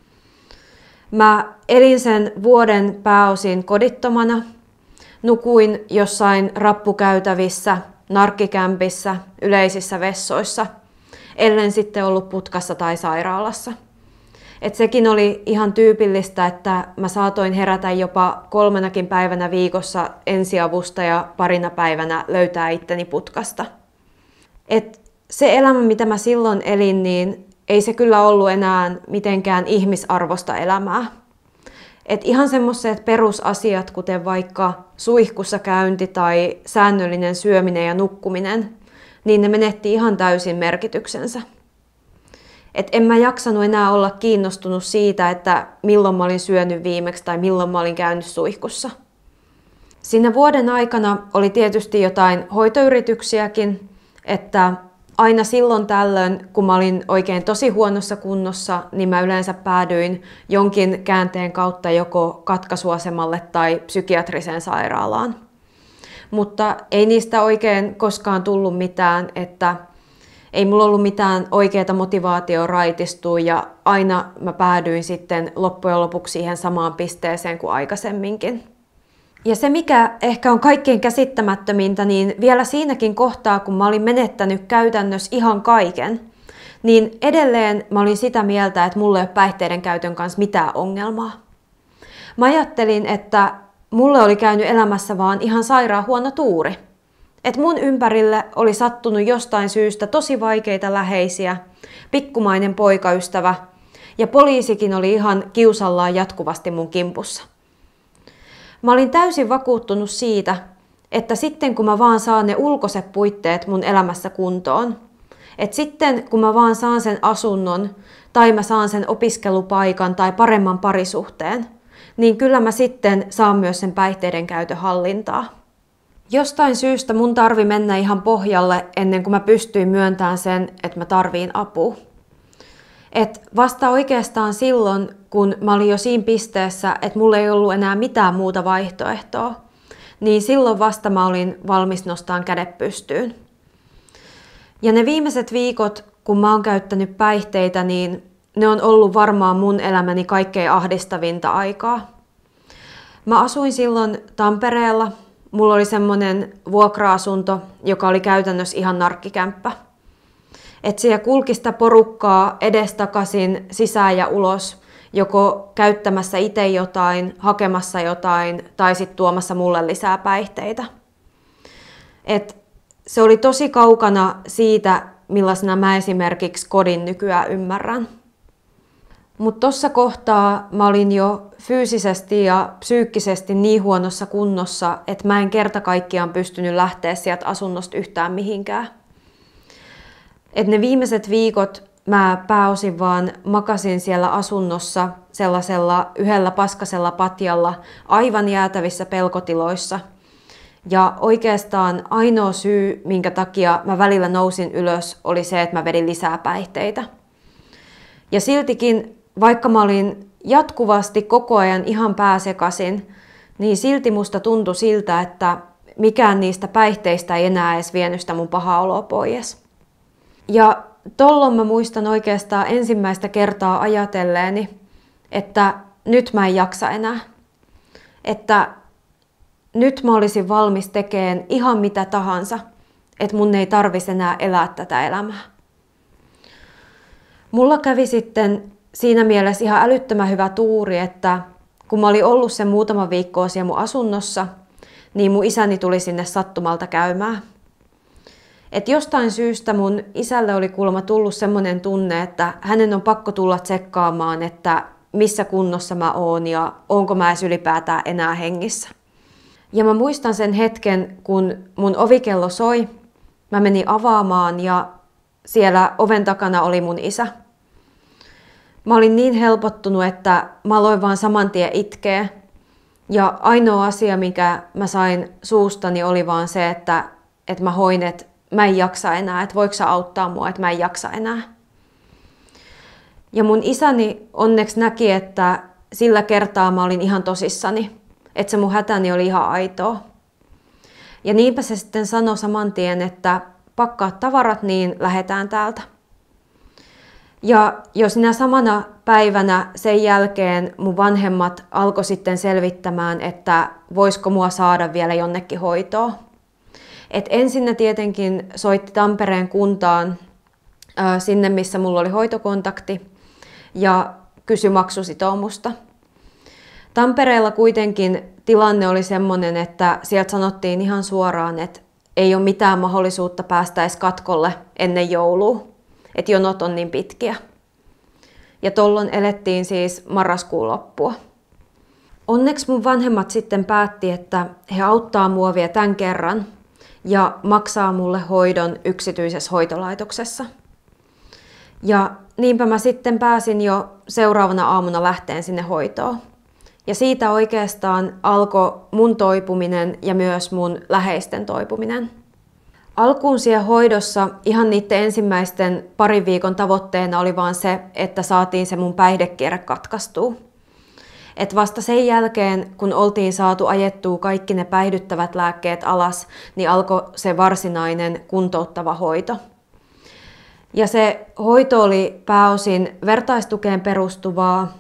Mä elin sen vuoden pääosin kodittomana, nukuin jossain rappukäytävissä, narkkikämpissä, yleisissä vessoissa, ellen sitten ollut putkassa tai sairaalassa. Et sekin oli ihan tyypillistä, että mä saatoin herätä jopa kolmenakin päivänä viikossa ensiavusta ja parina päivänä löytää itteni putkasta. Et se elämä, mitä mä silloin elin, niin ei se kyllä ollut enää mitenkään ihmisarvosta elämää. Et ihan semmoiset perusasiat, kuten vaikka suihkussa käynti tai säännöllinen syöminen ja nukkuminen, niin ne menetti ihan täysin merkityksensä. Et en mä jaksanut enää olla kiinnostunut siitä, että milloin mä olin syönyt viimeksi tai milloin mä olin käynyt suihkussa. Siinä vuoden aikana oli tietysti jotain hoitoyrityksiäkin, että aina silloin tällöin, kun mä olin oikein tosi huonossa kunnossa, niin mä yleensä päädyin jonkin käänteen kautta joko katkaisuasemalle tai psykiatriseen sairaalaan. Mutta ei niistä oikein koskaan tullut mitään, että ei mulla ollut mitään oikeaa motivaatiota raitistua ja aina mä päädyin sitten loppujen lopuksi siihen samaan pisteeseen kuin aikaisemminkin. Ja se, mikä ehkä on kaikkein käsittämättömintä, niin vielä siinäkin kohtaa, kun mä olin menettänyt käytännössä ihan kaiken, niin edelleen mä olin sitä mieltä, että mulla ei ole päihteiden käytön kanssa mitään ongelmaa. Mä ajattelin, että mulle oli käynyt elämässä vaan ihan sairaan huono tuuri. Että mun ympärille oli sattunut jostain syystä tosi vaikeita läheisiä, pikkumainen poikaystävä, ja poliisikin oli ihan kiusallaan jatkuvasti mun kimpussa. Mä olin täysin vakuuttunut siitä, että sitten kun mä vaan saan ne ulkoiset puitteet mun elämässä kuntoon, että sitten kun mä vaan saan sen asunnon tai mä saan sen opiskelupaikan tai paremman parisuhteen, niin kyllä mä sitten saan myös sen päihteiden käytön hallintaa. Jostain syystä mun tarvi mennä ihan pohjalle ennen kuin mä pystyin myöntämään sen, että mä tarviin apua. Et vasta oikeastaan silloin, kun mä olin jo siinä pisteessä, että mulla ei ollut enää mitään muuta vaihtoehtoa, niin silloin vasta mä olin valmis nostamaan kädet pystyyn. Ja ne viimeiset viikot, kun mä oon käyttänyt päihteitä, niin ne on ollut varmaan mun elämäni kaikkein ahdistavinta aikaa. Mä asuin silloin Tampereella. Mulla oli semmoinen vuokra-asunto, joka oli käytännössä ihan narkkikämppä. Et siellä kulki sitä porukkaa edestakaisin, sisään ja ulos, joko käyttämässä itse jotain, hakemassa jotain tai sitten tuomassa mulle lisää päihteitä. Et se oli tosi kaukana siitä, millaisena mä esimerkiksi kodin nykyään ymmärrän. Mutta tuossa kohtaa mä olin jo fyysisesti ja psyykkisesti niin huonossa kunnossa, että mä en kerta kaikkiaan pystynyt lähteä sieltä asunnosta yhtään mihinkään. Et ne viimeiset viikot mä pääosin vaan makasin siellä asunnossa sellaisella yhdellä paskasella patjalla aivan jäätävissä pelkotiloissa. Ja oikeastaan ainoa syy, minkä takia mä välillä nousin ylös, oli se, että mä vedin lisää päihteitä. Ja siltikin, vaikka mä olin jatkuvasti koko ajan ihan pääsekasin, niin silti musta tuntui siltä, että mikään niistä päihteistä ei enää edes vienyt sitä mun pahaa oloa pois. Ja tollon mä muistan oikeastaan ensimmäistä kertaa ajatelleeni, että nyt mä en jaksa enää. Että nyt mä olisin valmis tekemään ihan mitä tahansa, että mun ei tarvitsisi enää elää tätä elämää. Mulla kävi sitten siinä mielessä ihan älyttömän hyvä tuuri, että kun mä olin ollut sen muutama viikkoa siellä mun asunnossa, niin mun isäni tuli sinne sattumalta käymään. Et jostain syystä mun isälle oli kuulemma tullut semmoinen tunne, että hänen on pakko tulla tsekkaamaan, että missä kunnossa mä oon ja onko mä edes ylipäätään enää hengissä. Ja mä muistan sen hetken, kun mun ovikello soi, mä menin avaamaan ja siellä oven takana oli mun isä. Mä olin niin helpottunut, että mä aloin vaan saman tien itkeä. Ja ainoa asia, mikä mä sain suustani, oli vaan se, että, että mä hoin, että mä en jaksa enää, että voiko sä auttaa mua, että mä en jaksa enää. Ja mun isäni onneksi näki, että sillä kertaa mä olin ihan tosissani, että se mun hätäni oli ihan aitoa. Ja niinpä se sitten sanoi saman tien, että pakkaa tavarat, niin lähdetään täältä. Ja jos sinä samana päivänä sen jälkeen mun vanhemmat alkoi sitten selvittämään, että voisiko mua saada vielä jonnekin hoitoon. Et ensin ne tietenkin soitti Tampereen kuntaan ää, sinne, missä mulla oli hoitokontakti ja kysyi maksusitoumusta. Tampereella kuitenkin tilanne oli semmoinen, että sieltä sanottiin ihan suoraan, että ei ole mitään mahdollisuutta päästä edes katkolle ennen joulua, että jonot on niin pitkiä. Ja tollon elettiin siis marraskuun loppua. Onneksi mun vanhemmat sitten päätti, että he auttaa mua vielä tämän kerran ja maksaa mulle hoidon yksityisessä hoitolaitoksessa. Ja niinpä mä sitten pääsin jo seuraavana aamuna lähteen sinne hoitoon. Ja siitä oikeastaan alkoi mun toipuminen ja myös mun läheisten toipuminen. Alkuun siellä hoidossa ihan niiden ensimmäisten parin viikon tavoitteena oli vaan se, että saatiin se mun päihdekierre katkaistua. Et vasta sen jälkeen, kun oltiin saatu ajettua kaikki ne päihdyttävät lääkkeet alas, niin alkoi se varsinainen kuntouttava hoito. Ja se hoito oli pääosin vertaistukeen perustuvaa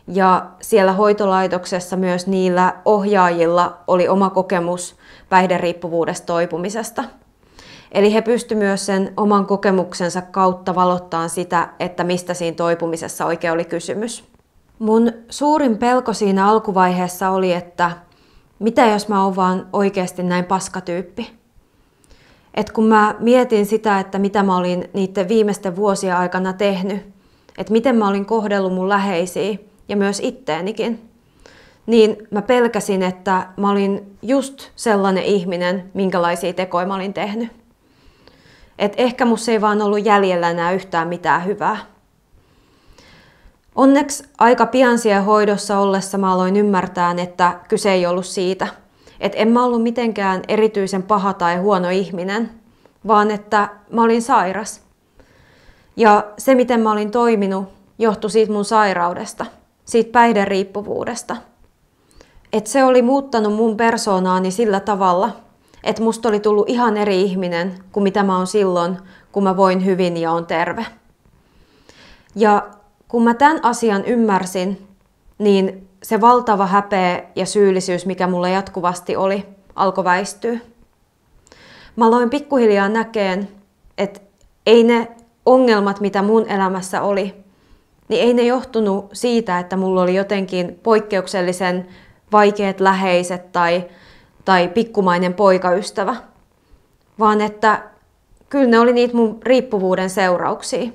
Ja siellä hoitolaitoksessa myös niillä ohjaajilla oli oma kokemus päihderiippuvuudesta toipumisesta. Eli he pystyivät myös sen oman kokemuksensa kautta valottamaan sitä, että mistä siinä toipumisessa oikein oli kysymys. Mun suurin pelko siinä alkuvaiheessa oli, että mitä jos mä oon vaan oikeasti näin paskatyyppi. Et kun mä mietin sitä, että mitä mä olin niiden viimeisten vuosien aikana tehnyt, että miten mä olin kohdellut mun läheisiä ja myös itteenikin, niin mä pelkäsin, että mä olin just sellainen ihminen, minkälaisia tekoja mä olin tehnyt. Et ehkä musta ei vaan ollut jäljellä enää yhtään mitään hyvää. Onneksi aika pian siellä hoidossa ollessa mä aloin ymmärtää, että kyse ei ollut siitä. Että en mä ollut mitenkään erityisen paha tai huono ihminen, vaan että mä olin sairas. Ja se, miten mä olin toiminut, johtui siitä mun sairaudesta, siitä päihderiippuvuudesta. Että se oli muuttanut mun persoonaani sillä tavalla, että musta oli tullut ihan eri ihminen kuin mitä mä oon silloin, kun mä voin hyvin ja oon terve. Ja kun mä tämän asian ymmärsin, niin se valtava häpeä ja syyllisyys, mikä mulla jatkuvasti oli, alkoi väistyä. Mä aloin pikkuhiljaa näkeen, että ei ne ongelmat, mitä mun elämässä oli, niin ei ne johtunut siitä, että mulla oli jotenkin poikkeuksellisen vaikeat läheiset tai, tai pikkumainen poikaystävä, vaan että kyllä ne oli niitä mun riippuvuuden seurauksia.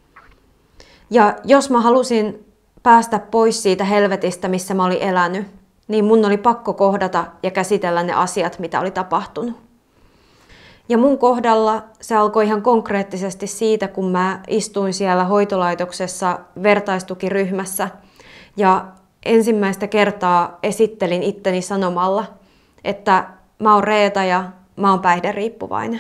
Ja jos mä halusin päästä pois siitä helvetistä, missä mä olin elänyt, niin mun oli pakko kohdata ja käsitellä ne asiat, mitä oli tapahtunut. Ja mun kohdalla se alkoi ihan konkreettisesti siitä, kun mä istuin siellä hoitolaitoksessa vertaistukiryhmässä ja ensimmäistä kertaa esittelin itteni sanomalla, että mä oon Reeta ja mä oon päihderiippuvainen.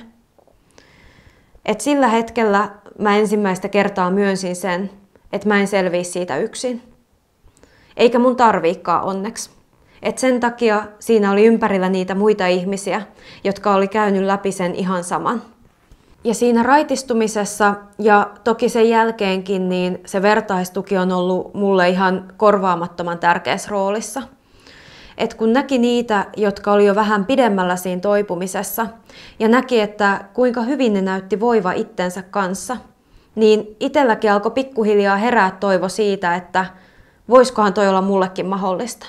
Et sillä hetkellä mä ensimmäistä kertaa myönsin sen, että mä en selviä siitä yksin. Eikä mun tarviikaan onneksi. Et sen takia siinä oli ympärillä niitä muita ihmisiä, jotka oli käynyt läpi sen ihan saman. Ja siinä raitistumisessa ja toki sen jälkeenkin, niin se vertaistuki on ollut mulle ihan korvaamattoman tärkeässä roolissa. Et kun näki niitä, jotka oli jo vähän pidemmällä siinä toipumisessa ja näki, että kuinka hyvin ne näytti voiva itsensä kanssa, niin itselläkin alkoi pikkuhiljaa herää toivo siitä, että voisikohan toi olla mullekin mahdollista.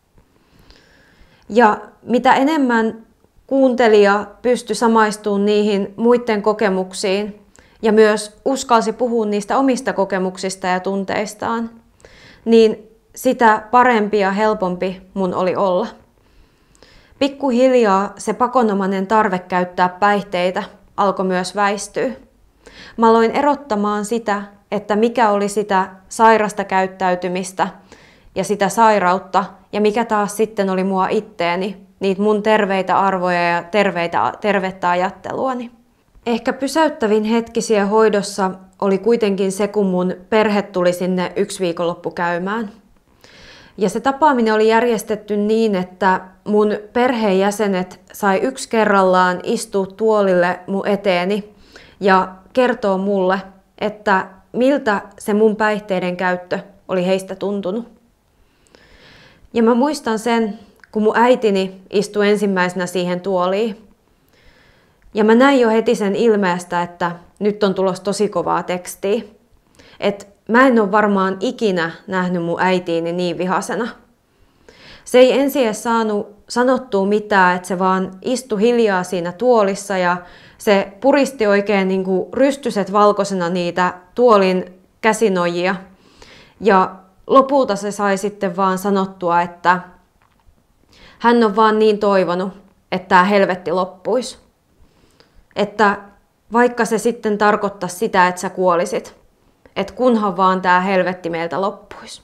Ja mitä enemmän kuuntelija pystyi samaistumaan niihin muiden kokemuksiin ja myös uskalsi puhua niistä omista kokemuksista ja tunteistaan, niin sitä parempi ja helpompi mun oli olla. Pikkuhiljaa se pakonomainen tarve käyttää päihteitä alkoi myös väistyä. Mä aloin erottamaan sitä, että mikä oli sitä sairasta käyttäytymistä ja sitä sairautta ja mikä taas sitten oli mua itteeni, niitä mun terveitä arvoja ja terveitä, tervettä ajatteluani. Ehkä pysäyttävin hetki siellä hoidossa oli kuitenkin se, kun mun perhe tuli sinne yksi viikonloppu käymään. Ja se tapaaminen oli järjestetty niin, että mun perheenjäsenet sai yksi kerrallaan istua tuolille mun eteeni ja kertoo mulle, että miltä se mun päihteiden käyttö oli heistä tuntunut. Ja mä muistan sen, kun mun äitini istui ensimmäisenä siihen tuoliin. Ja mä näin jo heti sen ilmeestä, että nyt on tulossa tosi kovaa tekstiä. Et mä en ole varmaan ikinä nähnyt mun äitiini niin vihasena. Se ei ensin edes saanut sanottua mitään, että se vaan istui hiljaa siinä tuolissa ja se puristi oikein niin kuin rystyset valkoisena niitä tuolin käsinojia. Ja lopulta se sai sitten vaan sanottua, että hän on vaan niin toivonut, että tämä helvetti loppuisi. Että vaikka se sitten tarkoittaisi sitä, että sä kuolisit, että kunhan vaan tämä helvetti meiltä loppuisi.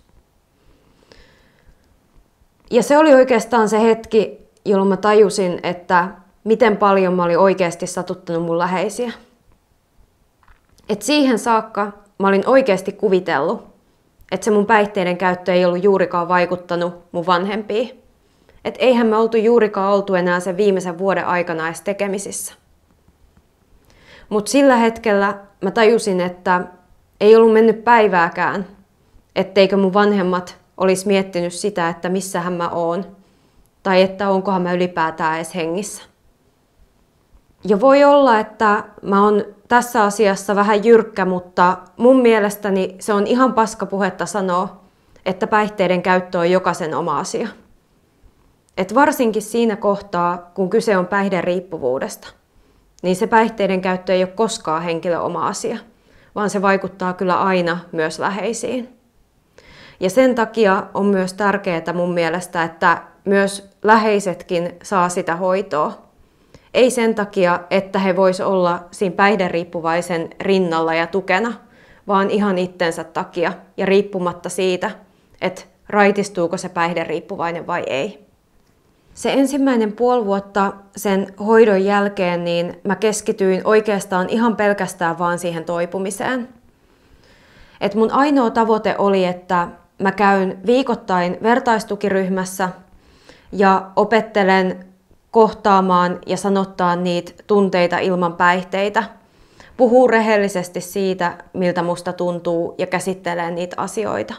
Ja se oli oikeastaan se hetki, jolloin mä tajusin, että miten paljon mä olin oikeasti satuttanut mun läheisiä. Et siihen saakka mä olin oikeasti kuvitellut, että se mun päihteiden käyttö ei ollut juurikaan vaikuttanut mun vanhempiin. Että eihän me oltu juurikaan oltu enää sen viimeisen vuoden aikana edes tekemisissä. Mutta sillä hetkellä mä tajusin, että ei ollut mennyt päivääkään, etteikö mun vanhemmat olisi miettinyt sitä, että missähän mä oon, tai että onkohan mä ylipäätään edes hengissä. Ja voi olla, että mä oon tässä asiassa vähän jyrkkä, mutta mun mielestäni se on ihan paskapuhetta sanoa, että päihteiden käyttö on jokaisen oma asia. Et varsinkin siinä kohtaa, kun kyse on päihderiippuvuudesta, niin se päihteiden käyttö ei ole koskaan henkilön oma asia, vaan se vaikuttaa kyllä aina myös läheisiin. Ja sen takia on myös tärkeää mun mielestä, että myös läheisetkin saa sitä hoitoa. Ei sen takia, että he vois olla siinä päihderiippuvaisen rinnalla ja tukena, vaan ihan itsensä takia ja riippumatta siitä, että raitistuuko se päihderiippuvainen vai ei. Se ensimmäinen puoli vuotta sen hoidon jälkeen niin mä keskityin oikeastaan ihan pelkästään vaan siihen toipumiseen. Et mun ainoa tavoite oli, että mä käyn viikoittain vertaistukiryhmässä ja opettelen kohtaamaan ja sanottaa niitä tunteita ilman päihteitä. Puhuu rehellisesti siitä, miltä musta tuntuu ja käsittelee niitä asioita.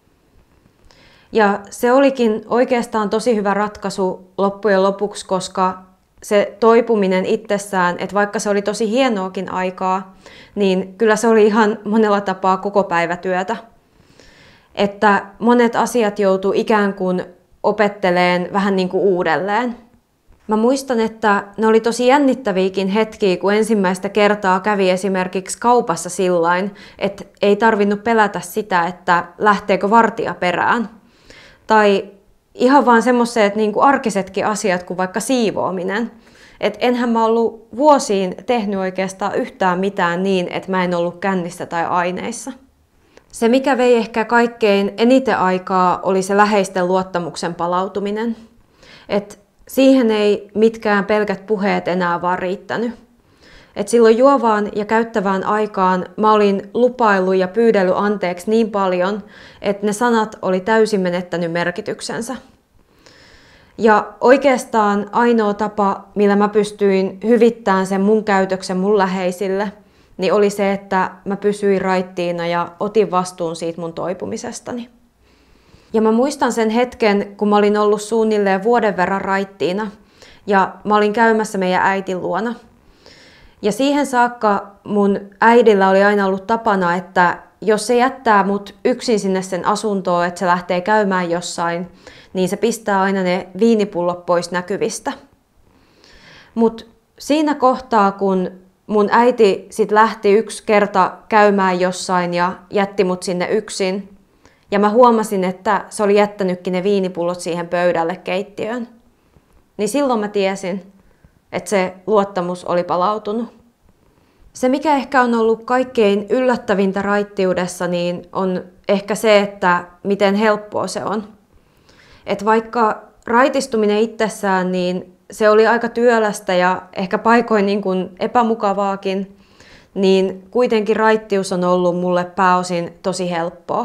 Ja se olikin oikeastaan tosi hyvä ratkaisu loppujen lopuksi, koska se toipuminen itsessään, että vaikka se oli tosi hienoakin aikaa, niin kyllä se oli ihan monella tapaa koko päivätyötä. Että monet asiat joutuu ikään kuin opetteleen vähän niin kuin uudelleen. Mä muistan, että ne oli tosi jännittäviäkin hetkiä, kun ensimmäistä kertaa kävi esimerkiksi kaupassa sillain, että ei tarvinnut pelätä sitä, että lähteekö vartija perään. Tai ihan vaan semmoiset niin kuin arkisetkin asiat kuin vaikka siivoaminen. Et enhän mä ollut vuosiin tehnyt oikeastaan yhtään mitään niin, että mä en ollut kännissä tai aineissa. Se, mikä vei ehkä kaikkein eniten aikaa, oli se läheisten luottamuksen palautuminen. Et siihen ei mitkään pelkät puheet enää vaan riittänyt. Et silloin juovaan ja käyttävään aikaan mä olin lupaillut ja pyydellyt anteeksi niin paljon, että ne sanat oli täysin menettänyt merkityksensä. Ja oikeastaan ainoa tapa, millä mä pystyin hyvittämään sen mun käytöksen mun läheisille, niin oli se, että mä pysyin raittiina ja otin vastuun siitä mun toipumisestani. Ja mä muistan sen hetken, kun mä olin ollut suunnilleen vuoden verran raittiina ja mä olin käymässä meidän äitin luona. Ja siihen saakka mun äidillä oli aina ollut tapana, että jos se jättää mut yksin sinne sen asuntoon, että se lähtee käymään jossain, niin se pistää aina ne viinipullot pois näkyvistä. Mut siinä kohtaa, kun mun äiti sit lähti yksi kerta käymään jossain ja jätti mut sinne yksin, ja mä huomasin, että se oli jättänytkin ne viinipullot siihen pöydälle keittiöön, niin silloin mä tiesin, että se luottamus oli palautunut. Se, mikä ehkä on ollut kaikkein yllättävintä raittiudessa, niin on ehkä se, että miten helppoa se on. Et vaikka raitistuminen itsessään, niin se oli aika työlästä ja ehkä paikoin niin kuin epämukavaakin, niin kuitenkin raittius on ollut mulle pääosin tosi helppoa.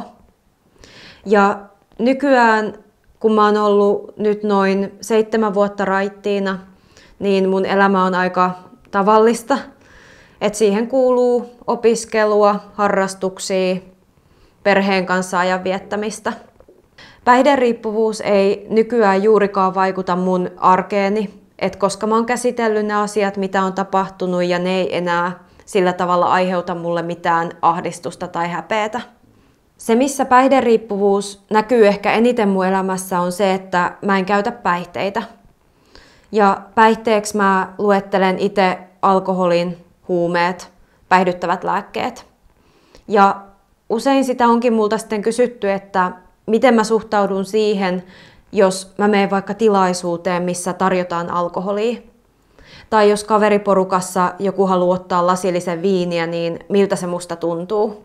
Ja nykyään, kun mä oon ollut nyt noin seitsemän vuotta raittiina, niin mun elämä on aika tavallista. Et siihen kuuluu opiskelua, harrastuksia, perheen kanssa ajan viettämistä. Päihderiippuvuus ei nykyään juurikaan vaikuta mun arkeeni, et koska mä oon käsitellyt ne asiat, mitä on tapahtunut, ja ne ei enää sillä tavalla aiheuta mulle mitään ahdistusta tai häpeätä. Se, missä päihderiippuvuus näkyy ehkä eniten mun elämässä, on se, että mä en käytä päihteitä. Ja päihteeksi mä luettelen itse alkoholin, huumeet, päihdyttävät lääkkeet. Ja usein sitä onkin multa sitten kysytty, että miten mä suhtaudun siihen, jos mä menen vaikka tilaisuuteen, missä tarjotaan alkoholia. Tai jos kaveriporukassa joku haluaa ottaa lasillisen viiniä, niin miltä se musta tuntuu.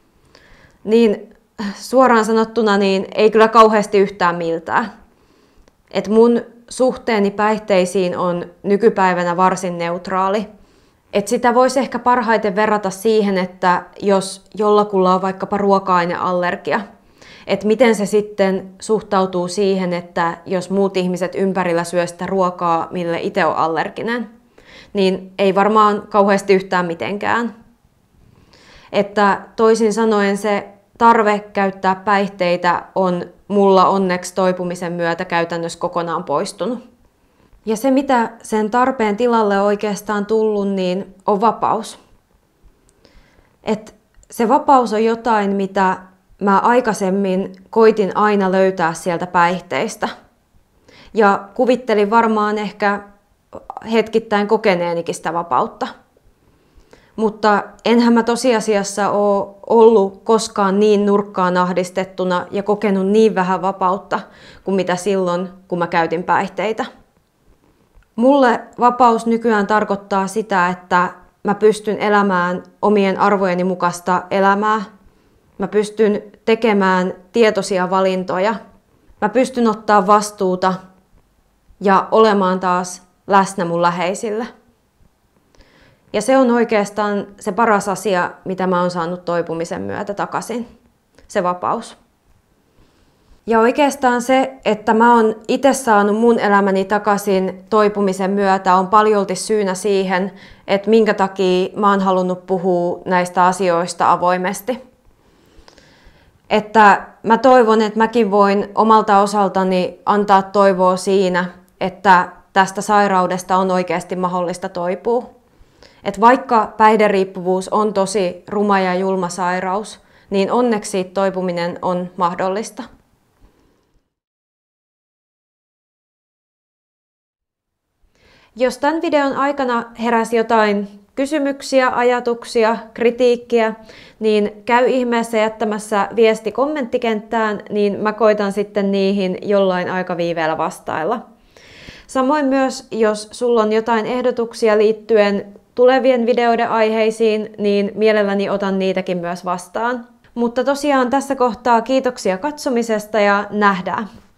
Niin suoraan sanottuna niin ei kyllä kauheasti yhtään miltään. Et mun suhteeni päihteisiin on nykypäivänä varsin neutraali. Et sitä voisi ehkä parhaiten verrata siihen, että jos jollakulla on vaikkapa ruoka-aineallergia, että miten se sitten suhtautuu siihen, että jos muut ihmiset ympärillä syö sitä ruokaa, mille itse on allerginen, niin ei varmaan kauheasti yhtään mitenkään. Että toisin sanoen se tarve käyttää päihteitä on mulla onneksi toipumisen myötä käytännössä kokonaan poistunut. Ja se, mitä sen tarpeen tilalle on oikeastaan tullut, niin on vapaus. Et se vapaus on jotain, mitä mä aikaisemmin koitin aina löytää sieltä päihteistä. Ja kuvittelin varmaan ehkä hetkittäin kokeneenikin sitä vapautta. Mutta enhän mä tosiasiassa ole ollut koskaan niin nurkkaan ahdistettuna ja kokenut niin vähän vapautta kuin mitä silloin, kun mä käytin päihteitä. Mulle vapaus nykyään tarkoittaa sitä, että mä pystyn elämään omien arvojeni mukaista elämää. Mä pystyn tekemään tietoisia valintoja. Mä pystyn ottaa vastuuta ja olemaan taas läsnä mun läheisille. Ja se on oikeastaan se paras asia, mitä mä oon saanut toipumisen myötä takaisin. Se vapaus. Ja oikeastaan se, että mä oon itse saanut mun elämäni takaisin toipumisen myötä, on paljolti syynä siihen, että minkä takia mä oon halunnut puhua näistä asioista avoimesti. Että mä toivon, että mäkin voin omalta osaltani antaa toivoa siinä, että tästä sairaudesta on oikeasti mahdollista toipua. Että vaikka päihderiippuvuus on tosi ruma ja julma sairaus, niin onneksi siitä toipuminen on mahdollista. Jos tämän videon aikana heräsi jotain kysymyksiä, ajatuksia, kritiikkiä, niin käy ihmeessä jättämässä viesti kommenttikenttään, niin mä koitan sitten niihin jollain aikaviiveellä vastailla. Samoin myös, jos sulla on jotain ehdotuksia liittyen tulevien videoiden aiheisiin, niin mielelläni otan niitäkin myös vastaan. Mutta tosiaan tässä kohtaa kiitoksia katsomisesta ja nähdään!